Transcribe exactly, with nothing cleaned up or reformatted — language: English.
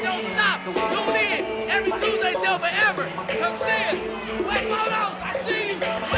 don't stop. Tune in every Tuesday till forever. Come see us. Wet photos, I see you.